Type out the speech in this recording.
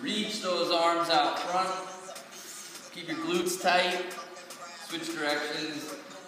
Reach those arms out front. Keep your glutes tight. Switch directions.